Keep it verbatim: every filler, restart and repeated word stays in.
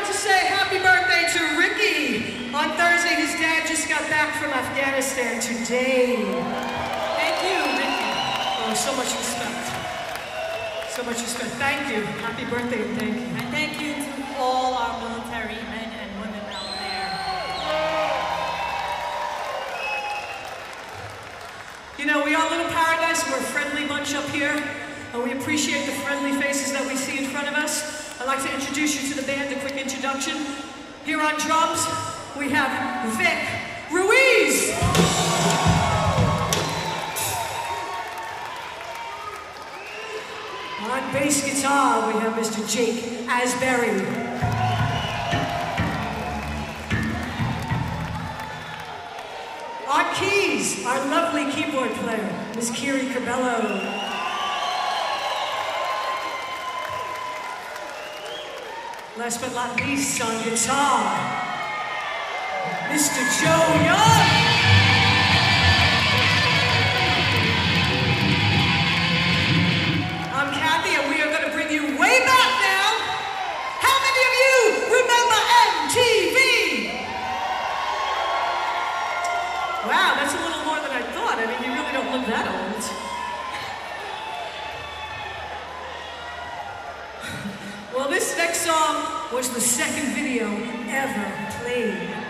like to say happy birthday to Ricky. On Thursday, his dad just got back from Afghanistan today. Thank you, Ricky. Oh, so much respect. So much respect. Thank you. Happy birthday and thank you. And thank you to all our military men and women out there. You know, we are Little Paradise. We're a friendly bunch up here. And we appreciate the friendly faces that we see in front of us. I'd like to introduce you to the band, a quick introduction. Here on drums, we have Vic Ruiz. On bass guitar, we have Mister Jake Asbury. On keys, our lovely keyboard player, Miss Kiri Cabello. Last but not least, on guitar, Mister Joe Young. I'm Kathy, and we are going to bring you way back now. How many of you remember M T V? Wow, that's a little more than I thought. I mean, you really don't look that old. Well, this next song was the second video ever played.